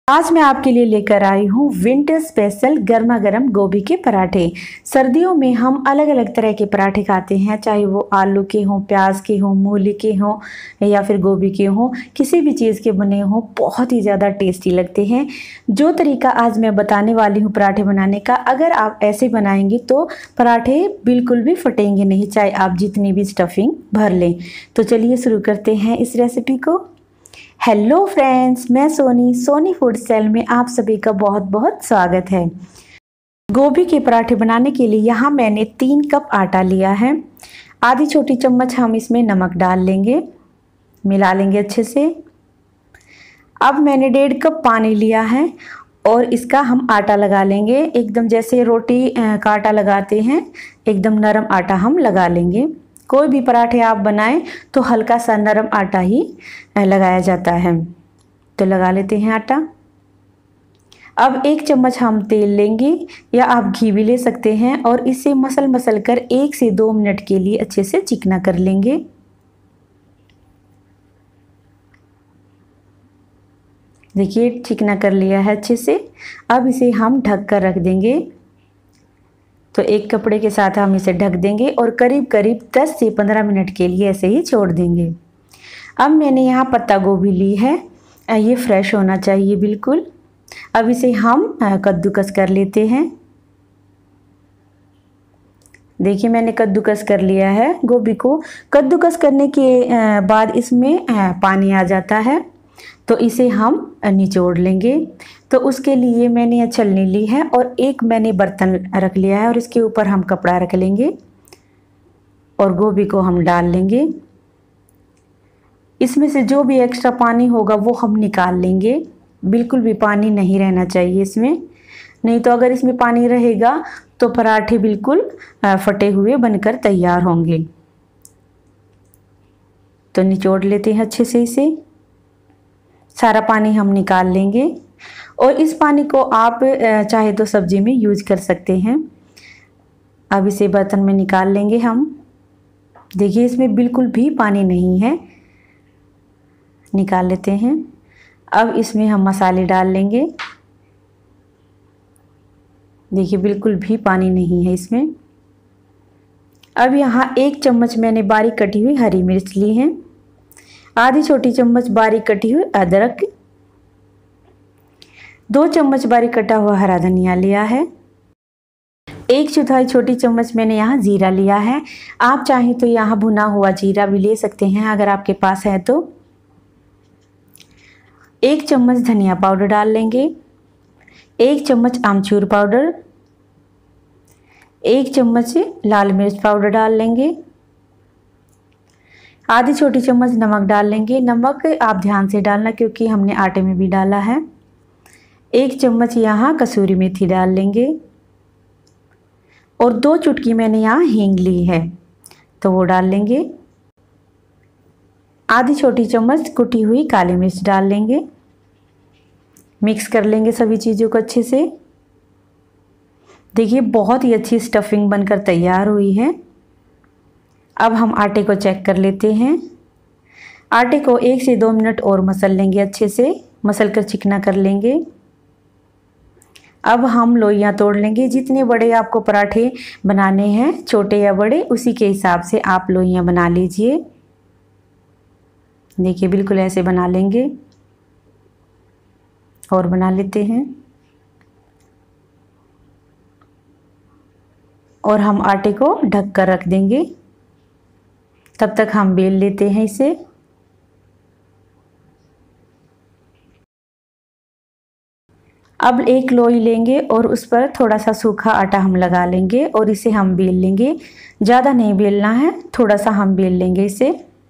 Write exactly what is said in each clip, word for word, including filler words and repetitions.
आज मैं आपके लिए लेकर आई हूँ विंटर स्पेशल गर्मा गर्म गोभी के पराठे। सर्दियों में हम अलग अलग तरह के पराठे खाते हैं, चाहे वो आलू के हों, प्याज के हों, मूली के हों या फिर गोभी के हों, किसी भी चीज़ के बने हों, बहुत ही ज़्यादा टेस्टी लगते हैं। जो तरीका आज मैं बताने वाली हूँ पराठे बनाने का, अगर आप ऐसे बनाएंगे तो पराठे बिल्कुल भी फटेंगे नहीं, चाहे आप जितनी भी स्टफिंग भर लें। तो चलिए शुरू करते हैं इस रेसिपी को। हेलो फ्रेंड्स, मैं सोनी सोनी फूड स्टाइल में आप सभी का बहुत बहुत स्वागत है। गोभी के पराठे बनाने के लिए यहाँ मैंने तीन कप आटा लिया है। आधी छोटी चम्मच हम इसमें नमक डाल लेंगे, मिला लेंगे अच्छे से। अब मैंने डेढ़ कप पानी लिया है और इसका हम आटा लगा लेंगे, एकदम जैसे रोटी का आटा लगाते हैं, एकदम नरम आटा हम लगा लेंगे। कोई भी पराठे आप बनाएं तो हल्का सा नरम आटा ही लगाया जाता है। तो लगा लेते हैं आटा। अब एक चम्मच हम तेल लेंगे या आप घी भी ले सकते हैं और इसे मसल मसल कर एक से दो मिनट के लिए अच्छे से चिकना कर लेंगे। देखिए चिकना कर लिया है अच्छे से। अब इसे हम ढक कर रख देंगे। तो एक कपड़े के साथ हम इसे ढक देंगे और करीब करीब दस से पंद्रह मिनट के लिए ऐसे ही छोड़ देंगे। अब मैंने यहाँ पत्ता गोभी ली है, ये फ्रेश होना चाहिए बिल्कुल। अब इसे हम कद्दूकस कर लेते हैं। देखिए मैंने कद्दूकस कर लिया है गोभी को। कद्दूकस करने के बाद इसमें पानी आ जाता है, तो इसे हम निचोड़ लेंगे। तो उसके लिए मैंने यह छलनी ली है और एक मैंने बर्तन रख लिया है और इसके ऊपर हम कपड़ा रख लेंगे और गोभी को हम डाल लेंगे। इसमें से जो भी एक्स्ट्रा पानी होगा वो हम निकाल लेंगे। बिल्कुल भी पानी नहीं रहना चाहिए इसमें, नहीं तो अगर इसमें पानी रहेगा तो पराठे बिल्कुल फटे हुए बनकर तैयार होंगे। तो निचोड़ लेते हैं अच्छे से इसे। सारा पानी हम निकाल लेंगे और इस पानी को आप चाहे तो सब्जी में यूज कर सकते हैं। अब इसे बर्तन में निकाल लेंगे हम। देखिए इसमें बिल्कुल भी पानी नहीं है, निकाल लेते हैं। अब इसमें हम मसाले डाल लेंगे। देखिए बिल्कुल भी पानी नहीं है इसमें। अब यहाँ एक चम्मच मैंने बारीक कटी हुई हरी मिर्च ली है, आधी छोटी चम्मच बारीक कटी हुई अदरक, दो चम्मच बारीक कटा हुआ हरा धनिया लिया है, एक चौथाई छोटी चम्मच मैंने यहाँ जीरा लिया है। आप चाहें तो यहाँ भुना हुआ जीरा भी ले सकते हैं अगर आपके पास है तो। एक चम्मच धनिया पाउडर डाल लेंगे, एक चम्मच आमचूर पाउडर, एक चम्मच लाल मिर्च पाउडर डाल लेंगे, आधी छोटी चम्मच नमक डाल लेंगे। नमक आप ध्यान से डालना क्योंकि हमने आटे में भी डाला है। एक चम्मच यहाँ कसूरी मेथी डाल लेंगे और दो चुटकी मैंने यहाँ हींग ली है तो वो डाल लेंगे। आधी छोटी चम्मच कुटी हुई काली मिर्च डाल लेंगे। मिक्स कर लेंगे सभी चीज़ों को अच्छे से। देखिए बहुत ही अच्छी स्टफिंग बनकर तैयार हुई है। अब हम आटे को चेक कर लेते हैं। आटे को एक से दो मिनट और मसल लेंगे अच्छे से, मसल कर चिकना कर लेंगे। अब हम लोइयाँ तोड़ लेंगे। जितने बड़े आपको पराठे बनाने हैं, छोटे या बड़े, उसी के हिसाब से आप लोइयाँ बना लीजिए। देखिए बिल्कुल ऐसे बना लेंगे और बना लेते हैं। और हम आटे को ढक कर रख देंगे, तब तक हम बेल लेते हैं इसे। अब एक लोई लेंगे और उस पर थोड़ा सा सूखा आटा हम लगा लेंगे और इसे हम बेल लेंगे। ज़्यादा नहीं बेलना है, थोड़ा सा हम बेल लेंगे इसे,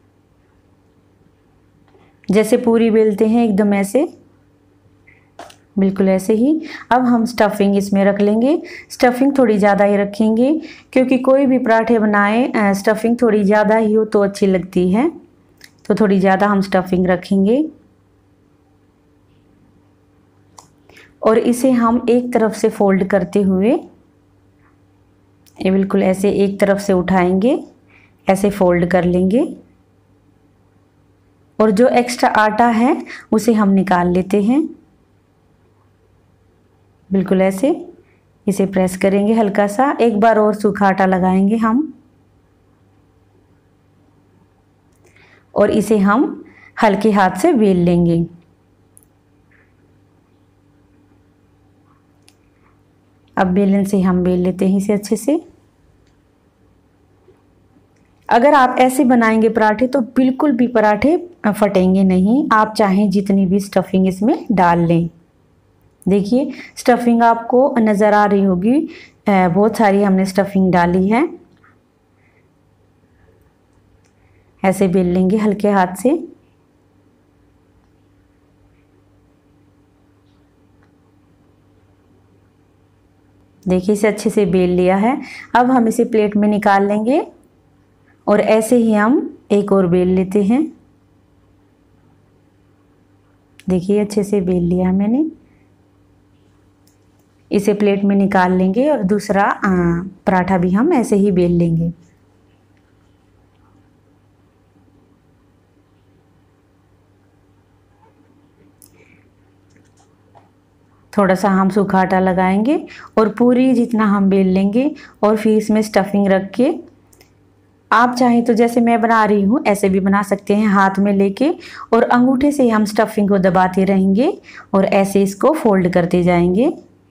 जैसे पूरी बेलते हैं एकदम ऐसे, बिल्कुल ऐसे ही। अब हम स्टफिंग इसमें रख लेंगे। स्टफिंग थोड़ी ज़्यादा ही रखेंगे क्योंकि कोई भी पराठे बनाए स्टफिंग थोड़ी ज़्यादा ही हो तो अच्छी लगती है, तो थोड़ी ज़्यादा हम स्टफिंग रखेंगे। और इसे हम एक तरफ से फोल्ड करते हुए ये बिल्कुल ऐसे एक तरफ से उठाएंगे, ऐसे फोल्ड कर लेंगे और जो एक्स्ट्रा आटा है उसे हम निकाल लेते हैं। बिल्कुल ऐसे इसे प्रेस करेंगे हल्का सा। एक बार और सूखा आटा लगाएंगे हम और इसे हम हल्के हाथ से बेल लेंगे। अब बेलन से हम बेल लेते हैं इसे अच्छे से। अगर आप ऐसे बनाएंगे पराठे तो बिल्कुल भी पराठे फटेंगे नहीं। आप चाहें जितनी भी स्टफिंग इसमें डाल लें। देखिए स्टफिंग आपको नज़र आ रही होगी, बहुत सारी हमने स्टफिंग डाली है। ऐसे बेल लेंगे हल्के हाथ से। देखिए इसे अच्छे से बेल लिया है। अब हम इसे प्लेट में निकाल लेंगे और ऐसे ही हम एक और बेल लेते हैं। देखिए अच्छे से बेल लिया मैंने। इसे प्लेट में निकाल लेंगे और दूसरा पराठा भी हम ऐसे ही बेल लेंगे। थोड़ा सा हम सूखा आटा लगाएंगे और पूरी जितना हम बेल लेंगे और फिर इसमें स्टफिंग रख के, आप चाहें तो जैसे मैं बना रही हूँ ऐसे भी बना सकते हैं, हाथ में लेके और अंगूठे से हम स्टफिंग को दबाते रहेंगे और ऐसे इसको फोल्ड करते जाएंगे।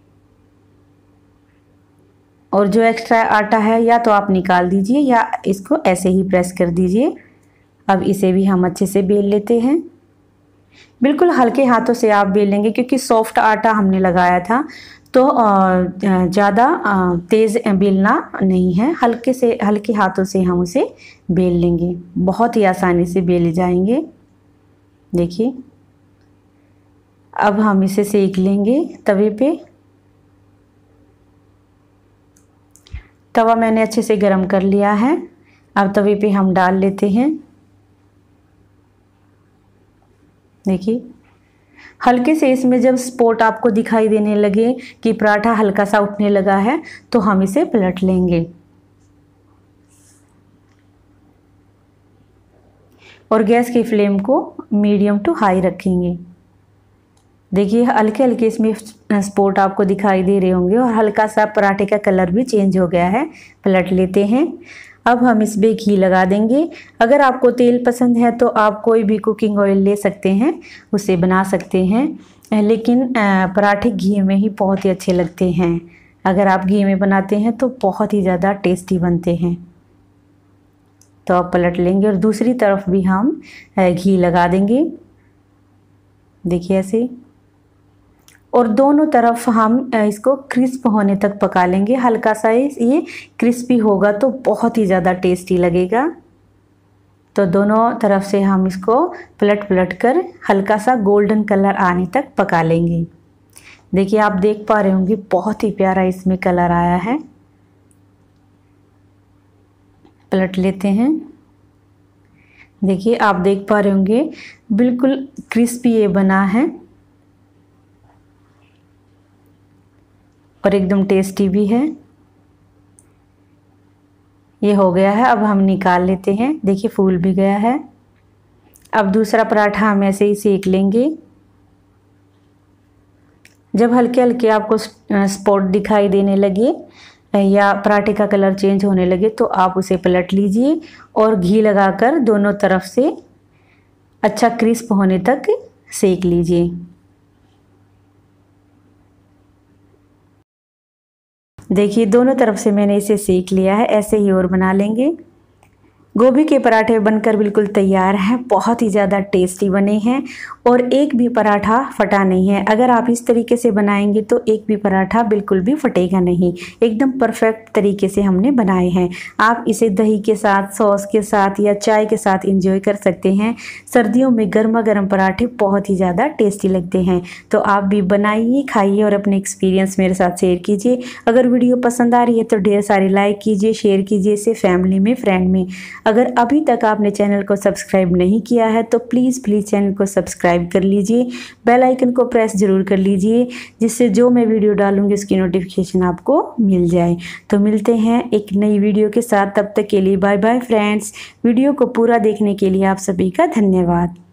और जो एक्स्ट्रा आटा है या तो आप निकाल दीजिए या इसको ऐसे ही प्रेस कर दीजिए। अब इसे भी हम अच्छे से बेल लेते हैं। बिल्कुल हल्के हाथों से आप बेल लेंगे क्योंकि सॉफ्ट आटा हमने लगाया था, तो ज़्यादा तेज़ बेलना नहीं है। हल्के से हल्के हाथों से हम उसे बेल लेंगे, बहुत ही आसानी से बेले जाएंगे। देखिए अब हम इसे सेक लेंगे तवे पे। तवा मैंने अच्छे से गरम कर लिया है। अब तवे पे हम डाल लेते हैं। देखिए हल्के से इसमें जब स्पॉट आपको दिखाई देने लगे कि पराठा हल्का सा उठने लगा है तो हम इसे पलट लेंगे और गैस की फ्लेम को मीडियम टू हाई रखेंगे। देखिए हल्के हल्के इसमें स्पॉट आपको दिखाई दे रहे होंगे और हल्का सा पराठे का कलर भी चेंज हो गया है। पलट लेते हैं। अब हम इसमें घी लगा देंगे। अगर आपको तेल पसंद है तो आप कोई भी कुकिंग ऑयल ले सकते हैं, उससे बना सकते हैं, लेकिन पराठे घी में ही बहुत ही अच्छे लगते हैं। अगर आप घी में बनाते हैं तो बहुत ही ज़्यादा टेस्टी बनते हैं। तो आप पलट लेंगे और दूसरी तरफ भी हम घी लगा देंगे। देखिए ऐसे, और दोनों तरफ हम इसको क्रिस्प होने तक पका लेंगे। हल्का सा ये क्रिस्पी होगा तो बहुत ही ज़्यादा टेस्टी लगेगा। तो दोनों तरफ से हम इसको पलट पलट कर हल्का सा गोल्डन कलर आने तक पका लेंगे। देखिए आप देख पा रहे होंगे बहुत ही प्यारा इसमें कलर आया है। पलट लेते हैं। देखिए आप देख पा रहे होंगे बिल्कुल क्रिस्पी ये बना है और एकदम टेस्टी भी है। ये हो गया है। अब हम निकाल लेते हैं। देखिए फूल भी गया है। अब दूसरा पराठा हम ऐसे ही सेक लेंगे। जब हल्के हल्के आपको स्पॉट दिखाई देने लगे या पराठे का कलर चेंज होने लगे तो आप उसे पलट लीजिए और घी लगाकर दोनों तरफ से अच्छा क्रिस्प होने तक सेक लीजिए। देखिए दोनों तरफ से मैंने इसे सेक लिया है। ऐसे ही और बना लेंगे। गोभी के पराठे बनकर बिल्कुल तैयार हैं। बहुत ही ज़्यादा टेस्टी बने हैं और एक भी पराठा फटा नहीं है। अगर आप इस तरीके से बनाएंगे तो एक भी पराठा बिल्कुल भी फटेगा नहीं। एकदम परफेक्ट तरीके से हमने बनाए हैं। आप इसे दही के साथ, सॉस के साथ या चाय के साथ एंजॉय कर सकते हैं। सर्दियों में गर्मा गर्म पराठे बहुत ही ज़्यादा टेस्टी लगते हैं। तो आप भी बनाइए, खाइए और अपने एक्सपीरियंस मेरे साथ शेयर कीजिए। अगर वीडियो पसंद आ रही है तो ढेर सारी लाइक कीजिए, शेयर कीजिए इसे फैमिली में, फ्रेंड में। अगर अभी तक आपने चैनल को सब्सक्राइब नहीं किया है तो प्लीज़ प्लीज़ चैनल को सब्सक्राइब कर लीजिए। बेल आइकन को प्रेस ज़रूर कर लीजिए जिससे जो मैं वीडियो डालूंगी उसकी नोटिफिकेशन आपको मिल जाए। तो मिलते हैं एक नई वीडियो के साथ। तब तक के लिए बाय बाय फ्रेंड्स। वीडियो को पूरा देखने के लिए आप सभी का धन्यवाद।